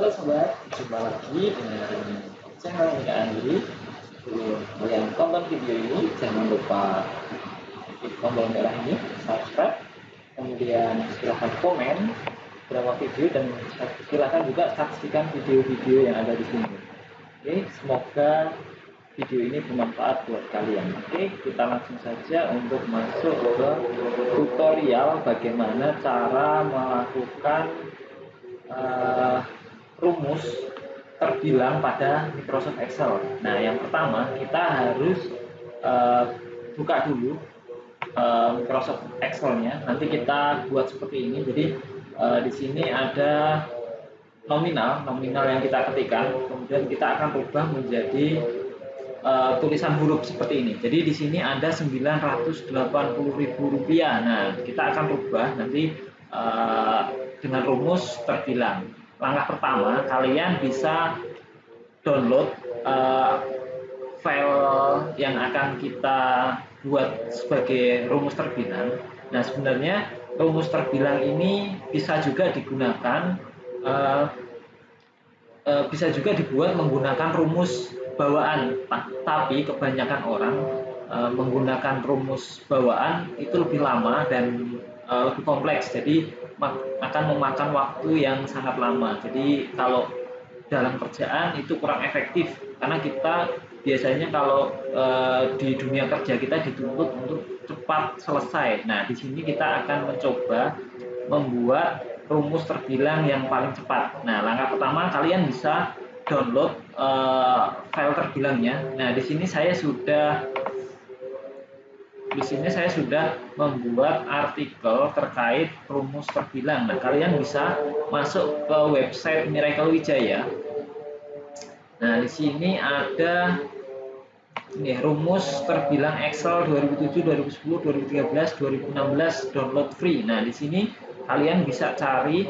Halo sobat, jumpa lagi dengan channel Nika Andri. Sebelum kalian tonton video ini, jangan lupa klik tombol merah ini, subscribe, kemudian silahkan komen beberapa video dan silahkan juga saksikan video-video yang ada di sini. Oke, semoga video ini bermanfaat buat kalian. Oke, kita langsung saja untuk masuk ke tutorial bagaimana cara melakukan rumus terbilang pada Microsoft Excel. Nah, yang pertama kita harus buka dulu Microsoft Excel-nya. Nanti kita buat seperti ini. Jadi di sini ada nominal yang kita ketikkan, kemudian kita akan rubah menjadi tulisan huruf seperti ini. Jadi di sini ada Rp980.000. Nah, kita akan rubah nanti dengan rumus terbilang. Langkah pertama, kalian bisa download file yang akan kita buat sebagai rumus terbilang. Nah, sebenarnya rumus terbilang ini bisa juga digunakan, bisa juga dibuat menggunakan rumus bawaan, tapi kebanyakan orang menggunakan rumus bawaan itu lebih lama dan lebih kompleks, jadi akan memakan waktu yang sangat lama. Jadi kalau dalam kerjaan itu kurang efektif, karena kita biasanya kalau di dunia kerja kita dituntut untuk cepat selesai. Nah, di sini kita akan mencoba membuat rumus terbilang yang paling cepat. Nah, langkah pertama kalian bisa download file terbilangnya. Nah, di sini saya sudah membuat artikel terkait rumus terbilang. Nah, kalian bisa masuk ke website Miracle Wijaya. Nah, di sini ada ini rumus terbilang Excel 2007, 2010, 2013, 2016 download free. Nah, di sini kalian bisa cari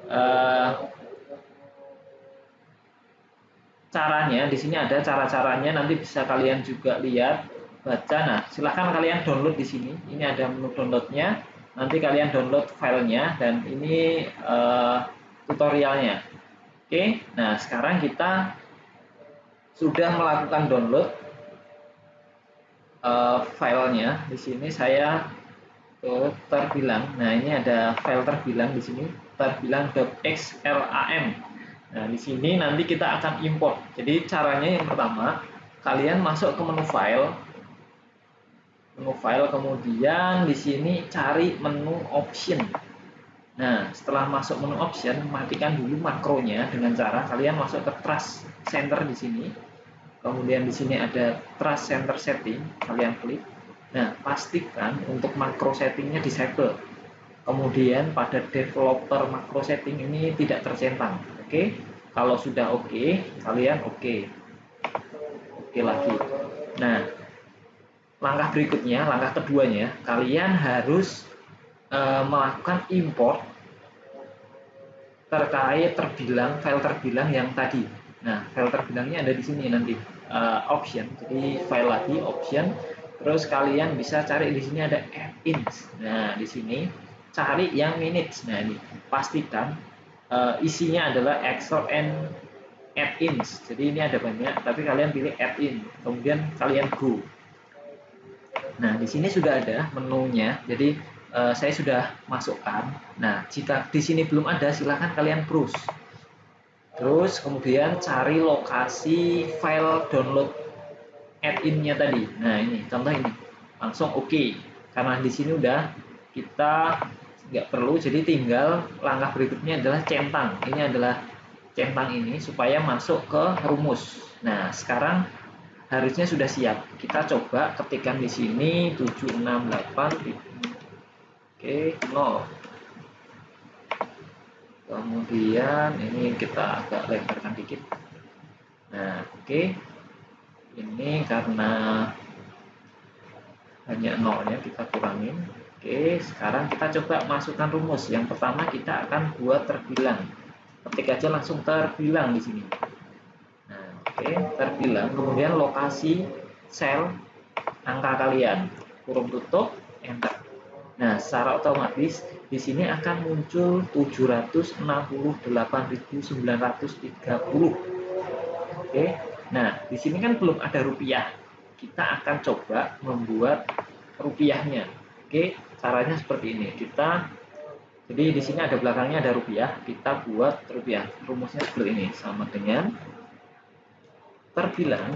caranya. Di sini ada cara-caranya, nanti bisa kalian juga lihat, baca. Nah, silahkan kalian download di sini. Ini ada menu downloadnya. Nanti kalian download filenya dan ini tutorialnya. Oke, nah sekarang kita sudah melakukan download filenya. Di sini saya terbilang. Nah, ini ada file terbilang di sini, terbilang.xlam. Nah, di sini nanti kita akan import. Jadi caranya yang pertama, kalian masuk ke menu file, kemudian di sini cari menu option. Nah, setelah masuk menu option, matikan dulu makronya dengan cara kalian masuk ke Trust Center di sini. Kemudian di sini ada Trust Center Setting, kalian klik. Nah, pastikan untuk makro settingnya disable. Kemudian pada developer makro setting ini tidak tercentang. Oke, kalau sudah oke, kalian oke lagi. Nah, langkah berikutnya, langkah keduanya, kalian harus melakukan import terkait terbilang, file terbilang yang tadi. Nah, file terbilangnya ada di sini nanti, option. Jadi file lagi option, terus kalian bisa cari di sini ada add-ins. Nah, di sini cari yang minutes. Nah, ini pastikan isinya adalah Excel and add-ins. Jadi ini ada banyak, tapi kalian pilih add-in. Kemudian kalian go. Nah, di sini sudah ada menunya. Jadi saya sudah masukkan. Nah, jika di sini belum ada, silahkan kalian browse. Terus kemudian cari lokasi file download add-in-nya tadi. Nah, ini contoh ini. Langsung oke. Karena di sini udah kita nggak perlu, jadi tinggal langkah berikutnya adalah centang. Ini adalah centang ini supaya masuk ke rumus. Nah, sekarang harusnya sudah siap. Kita coba ketikkan di sini 768. Oke, 0. Kemudian ini kita agak lebarkan dikit. Nah, oke. Ini karena hanya nolnya kita kurangin. Oke, sekarang kita coba masukkan rumus. Yang pertama kita akan buat terbilang. Ketik aja langsung terbilang di sini. Nah, oke, terbilang. Kemudian lokasi sel angka kalian, kurung tutup, enter. Nah, secara otomatis di sini akan muncul 768.930. Oke. Nah, di sini kan belum ada rupiah. Kita akan coba membuat rupiahnya. Oke, caranya seperti ini. Jadi di sini ada belakangnya ada rupiah, kita buat rupiah. Rumusnya seperti ini, sama dengan terbilang,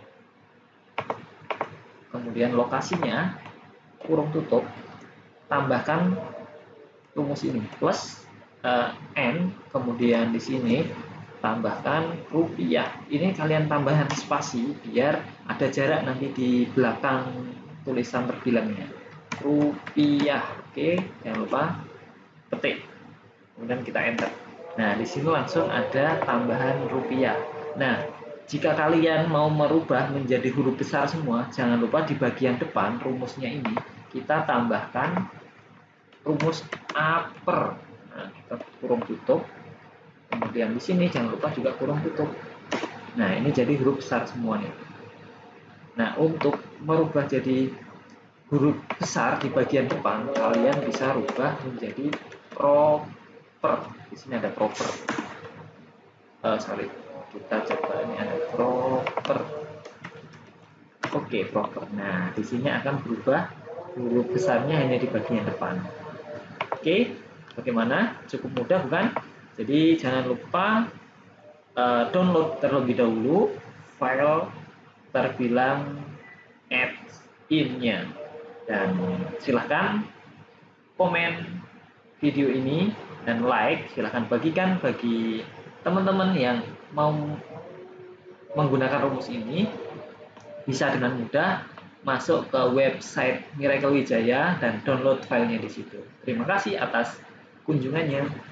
kemudian lokasinya kurung tutup, tambahkan rumus ini plus n, kemudian di sini tambahkan rupiah. Ini kalian tambahkan spasi biar ada jarak nanti di belakang tulisan terbilangnya. Rupiah, oke, jangan lupa ketik, kemudian kita enter. Nah, di sini langsung ada tambahan rupiah. Nah, jika kalian mau merubah menjadi huruf besar semua, jangan lupa di bagian depan rumusnya ini kita tambahkan rumus upper. Nah, kita kurung tutup. Kemudian di sini jangan lupa juga kurung tutup. Nah, ini jadi huruf besar semuanya. Nah, untuk merubah jadi huruf besar di bagian depan, kalian bisa rubah menjadi proper. Di sini ada proper. Sorry, kita coba ini ada proper. Oke, proper. Nah, di sini akan berubah huruf besarnya hanya di bagian depan. Oke, bagaimana? Cukup mudah bukan? Jadi jangan lupa download terlebih dahulu file terbilang add-in-nya, dan silahkan komen video ini dan like. Silahkan bagikan bagi teman-teman yang mau menggunakan rumus ini, bisa dengan mudah masuk ke website Miracle Wijaya dan download filenya di situ. Terima kasih atas kunjungannya.